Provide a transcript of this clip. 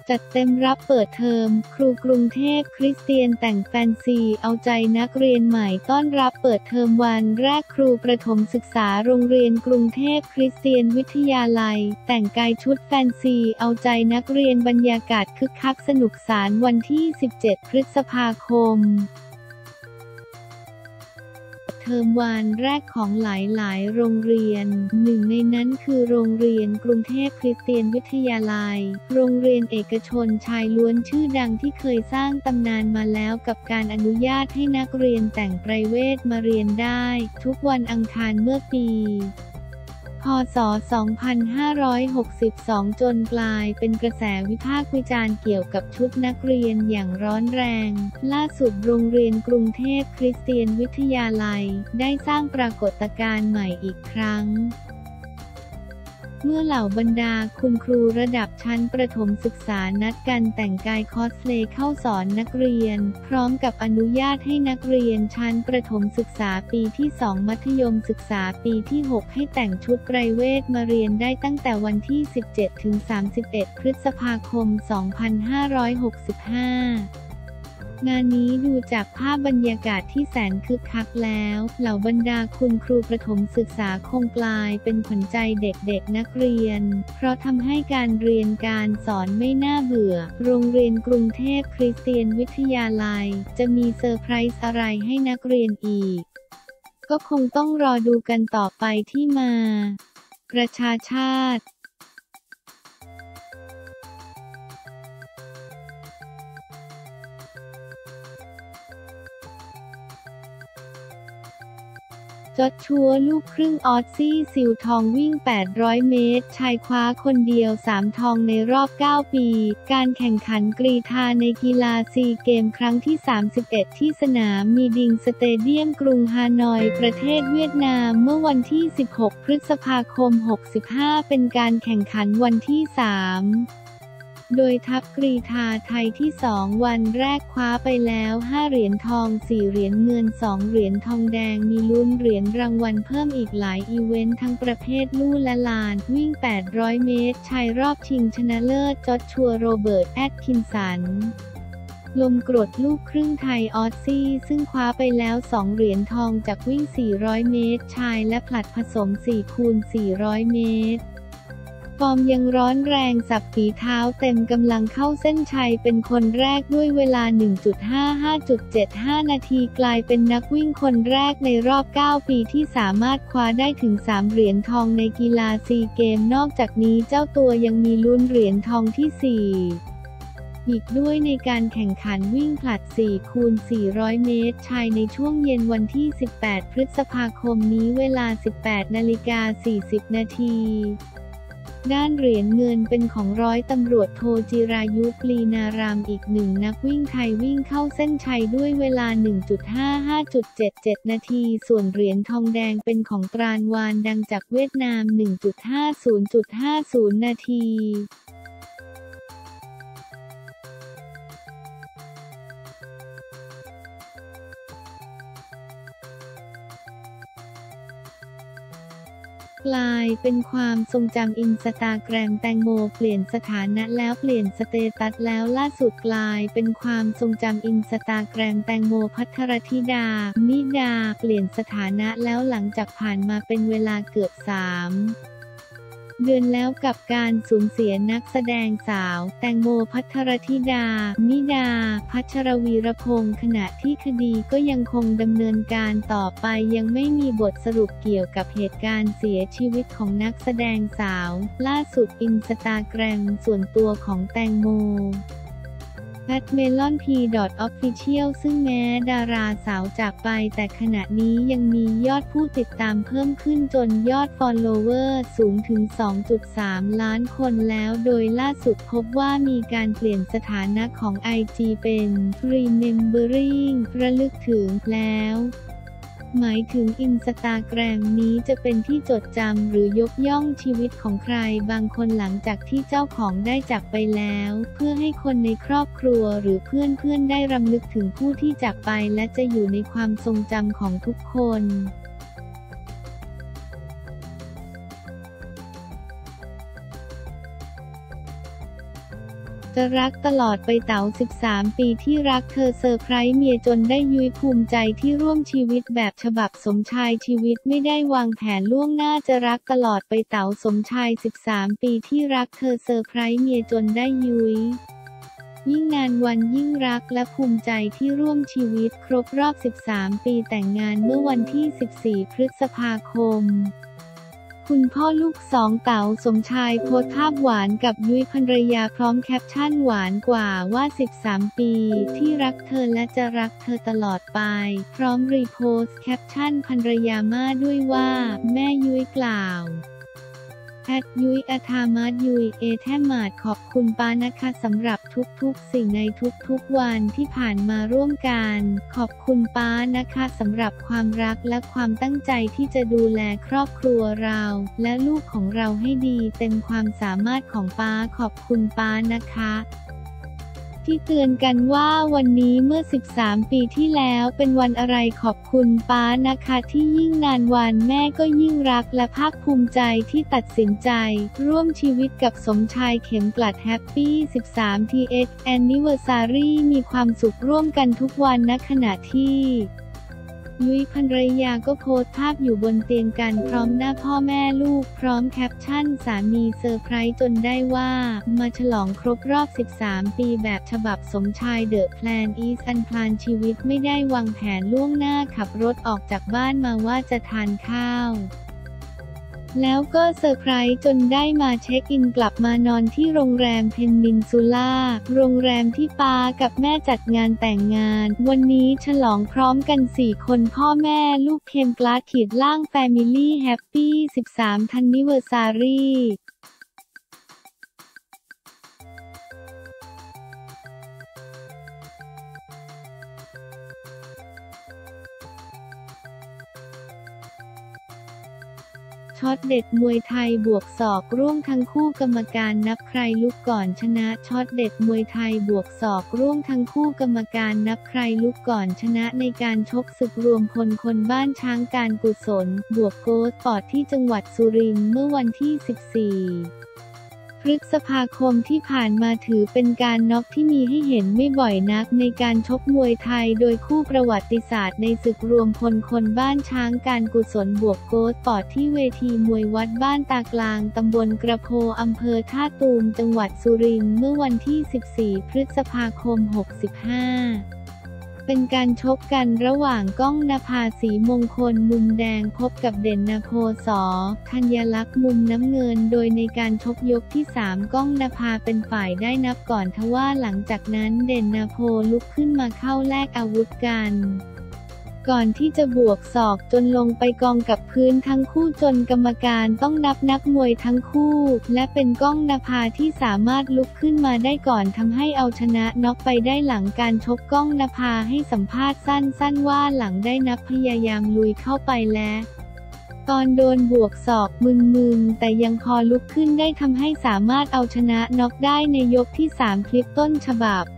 จัดเต็มรับเปิดเทอมครูกรุงเทพคริสเตียนแต่งแฟนซีเอาใจนักเรียนใหม่ต้อนรับเปิดเทอมวันแรกครูประถมศึกษาโรงเรียนกรุงเทพคริสเตียนวิทยาลัยแต่งกายชุดแฟนซีเอาใจนักเรียนบรรยากาศคึกคักสนุกสนานวันที่ 17 พฤษภาคมเทอมวันแรกของหลายๆโรงเรียนหนึ่งในนั้นคือโรงเรียนกรุงเทพคริสเตียนวิทยาลัยโรงเรียนเอกชนชายล้วนชื่อดังที่เคยสร้างตำนานมาแล้วกับการอนุญาตให้นักเรียนแต่งไพรเวทมาเรียนได้ทุกวันอังคารเมื่อปีพ.ศ. 2562 จนกลายเป็นกระแสวิพากษ์วิจารณ์เกี่ยวกับชุดนักเรียนอย่างร้อนแรงล่าสุดโรงเรียนกรุงเทพคริสเตียนวิทยาลัยได้สร้างปรากฏการณ์ใหม่อีกครั้งเมื่อเหล่าบรรดาคุณครูระดับชั้นประถมศึกษานัดกันแต่งกายคอสเพลย์เข้าสอนนักเรียนพร้อมกับอนุญาตให้นักเรียนชั้นประถมศึกษาปีที่ 2 มัธยมศึกษาปีที่ 6 ให้แต่งชุดไพรเวทมาเรียนได้ตั้งแต่วันที่ 17 ถึง 31 พฤษภาคม 2565งานนี้ดูจากภาพบรรยากาศที่แสนคึกคักแล้วเหล่าบรรดาคุณครูประถมศึกษาคงกลายเป็นขวัญใจเด็กๆนักเรียนเพราะทำให้การเรียนการสอนไม่น่าเบื่อโรงเรียนกรุงเทพคริสเตียนวิทยาลัยจะมีเซอร์ไพรส์อะไรให้นักเรียนอีกก็คงต้องรอดูกันต่อไปที่มาประชาชาติจอชัวลูกครึ่งออสซี่ซิลทองวิ่ง 800 เมตรชายคว้าคนเดียว 3 ทองในรอบ 9 ปี การแข่งขันกรีฑาในกีฬาซีเกมครั้งที่ 31 ที่สนามมีดิงสเตเดียมกรุงฮานอยประเทศเวียดนามเมื่อวันที่ 16 พฤษภาคม 65 เป็นการแข่งขันวันที่ 3โดยทัพกรีฑาไทยที่ 2 วันแรกคว้าไปแล้ว 5 เหรียญทอง 4 เหรียญเงิน 2 เหรียญทองแดงมีลุ้นเหรียญรางวัลเพิ่มอีกหลายอีเวนต์ทั้งประเภทลู่และลานวิ่ง 800 เมตรชายรอบชิงชนะเลิศจอชัวโรเบิร์ต แอตคินสันลมกรดลูกครึ่งไทยออสซี่ซึ่งคว้าไปแล้ว 2 เหรียญทองจากวิ่ง 400 เมตรชายและผลัดผสม 4x400 เมตรฟอร์มยังร้อนแรงสับฝีเท้าเต็มกำลังเข้าเส้นชัยเป็นคนแรกด้วยเวลา 1.55.75 นาทีกลายเป็นนักวิ่งคนแรกในรอบ 9 ปีที่สามารถคว้าได้ถึง 3 เหรียญทองในกีฬาซีเกมนอกจากนี้เจ้าตัวยังมีลุ้นเหรียญทองที่ 4 อีกด้วยในการแข่งขันวิ่งผลัด 4x400 เมตรชายในช่วงเย็นวันที่ 18 พฤษภาคมนี้เวลา 18:40 นาทีด้านเหรียญเงินเป็นของร้อยตำรวจโทจิรายุปลีนารามอีกหนึ่งนักวิ่งไทยวิ่งเข้าเส้นชัยด้วยเวลา 1.55.77 นาทีส่วนเหรียญทองแดงเป็นของตรานวานดังจากเวียดนาม 1.50.50 นาทีกลายเป็นความทรงจำอินสตาแกรมแตงโมเปลี่ยนสถานะแล้วเปลี่ยนสเตตัสแล้วล่าสุดกลายเป็นความทรงจำอินสตาแกรมแตงโมภัทรธิดานิดาเปลี่ยนสถานะแล้วหลังจากผ่านมาเป็นเวลาเกือบ 3 เดือนแล้วกับการสูญเสียนักแสดงสาวแตงโมภัทรธิดานิดาพัชรวีรพงษ์ขณะที่คดีก็ยังคงดำเนินการต่อไปยังไม่มีบทสรุปเกี่ยวกับเหตุการณ์เสียชีวิตของนักแสดงสาวล่าสุดอินสตาแกรมส่วนตัวของแตงโม@melonp.official ซึ่งแม้ดาราสาวจากไปแต่ขณะนี้ยังมียอดผู้ติดตามเพิ่มขึ้นจนยอดฟอลโลเวอร์สูงถึง 2.3 ล้านคนแล้วโดยล่าสุดพบว่ามีการเปลี่ยนสถานะของ IG เป็น Remembering ระลึกถึงแล้วหมายถึงอินสตาแกรมนี้จะเป็นที่จดจำหรือยกย่องชีวิตของใครบางคนหลังจากที่เจ้าของได้จากไปแล้วเพื่อให้คนในครอบครัวหรือเพื่อนๆได้รำลึกถึงผู้ที่จากไปและจะอยู่ในความทรงจำของทุกคนจะรักตลอดไปเต๋า13 ปีที่รักเธอเซอร์ไพรส์เมียจนได้ยุ้ยภูมิใจที่ร่วมชีวิตแบบฉบับสมชายชีวิตไม่ได้วางแผนล่วงหน้าจะรักตลอดไปเต๋าสมชาย13 ปีที่รักเธอเซอร์ไพรส์เมียจนได้ยุ้ยยิ่งนานวันยิ่งรักและภูมิใจที่ร่วมชีวิตครบรอบ 13 ปีแต่งงานเมื่อวันที่ 14 พฤษภาคมคุณพ่อลูกสองเต๋าสมชายโพสต์ภาพหวานกับยุ้ยภรรยาพร้อมแคปชั่นหวานกว่าว่า 13 ปีที่รักเธอและจะรักเธอตลอดไปพร้อมรีโพสต์แคปชั่นภรรยาม่าด้วยว่าแม่ยุ้ยกล่าวยุ้ยอาธามาดยุ้ยแทมาดขอบคุณป้านะคะสำหรับทุกๆสิ่งในทุกๆวันที่ผ่านมาร่วมกันขอบคุณป้านะคะสำหรับความรักและความตั้งใจที่จะดูแลครอบครัวเราและลูกของเราให้ดีเต็มความสามารถของป้าขอบคุณป้านะคะที่เตือนกันว่าวันนี้เมื่อ 13 ปีที่แล้วเป็นวันอะไรขอบคุณป้านะคะที่ยิ่งนานวันแม่ก็ยิ่งรักและภาคภูมิใจที่ตัดสินใจร่วมชีวิตกับสมชายเข็มกลัดแฮปปี้ 13 TH Anniversary มีความสุขร่วมกันทุกวันณขณะที่ยุ้ยภรรยาก็โพสต์ภาพอยู่บนเตียงกันพร้อมหน้าพ่อแม่ลูกพร้อมแคปชั่นสามีเซอร์ไพรส์จนได้ว่ามาฉลองครบรอบ 13 ปีแบบฉบับสมชายเดอะแพลนอีสอันพลานชีวิตไม่ได้วางแผนล่วงหน้าขับรถออกจากบ้านมาว่าจะทานข้าวแล้วก็เซอร์ไพรส์จนได้มาเช็คอินกลับมานอนที่โรงแรมเพนนินซูล่าโรงแรมที่ป้ากับแม่จัดงานแต่งงานวันนี้ฉลองพร้อมกัน4 คนพ่อแม่ลูกเข็มกลัดล่างแฟมิลี่แฮปปี้ 13 ทันนิเวอร์ซารีช็อตเด็ดมวยไทยบวกศอกร่วงทั้งคู่กรรมการนับใครลุกก่อนชนะช็อตเด็ดมวยไทยบวกศอกร่วงทั้งคู่กรรมการนับใครลุกก่อนชนะในการชกศึกรวมพลคนบ้านช้างการกุศลบวกโกสปอร์ตที่จังหวัดสุรินทร์เมื่อวันที่ 14 พฤษภาคมที่ผ่านมาถือเป็นการน็อกที่มีให้เห็นไม่บ่อยนักในการชกมวยไทยโดยคู่ประวัติศาสตร์ในศึกรวมพลคนบ้านช้างการกุศลบวกโกสปอร์ตที่เวทีมวยวัดบ้านตากลางตำบลกระโพอำเภอท่าตูมจังหวัดสุรินทร์เมื่อวันที่ 14 พฤษภาคม 65เป็นการชกกันระหว่างก้องนภาศรีมงคลมุมแดงพบกับเด่นนโภ ส.ธัญลักษณ์มุมน้ำเงินโดยในการชกยกที่ 3ก้องนภาเป็นฝ่ายได้นับก่อนทว่าหลังจากนั้นเด่นนโภลุกขึ้นมาเข้าแลกอาวุธกันก่อนที่จะบวกศอกจนลงไปกองกับพื้นทั้งคู่จนกรรมการต้องนับนักมวยทั้งคู่และเป็นก้องนภาที่สามารถลุกขึ้นมาได้ก่อนทำให้เอาชนะน็อกไปได้หลังการชกก้องนภาให้สัมภาษณ์สั้นๆว่าหลังได้นับพยายามลุยเข้าไปแล้วตอนโดนบวกศอกมึนๆแต่ยังพอลุกขึ้นได้ทำให้สามารถเอาชนะน็อกได้ในยกที่ 3คลิปต้นฉบับ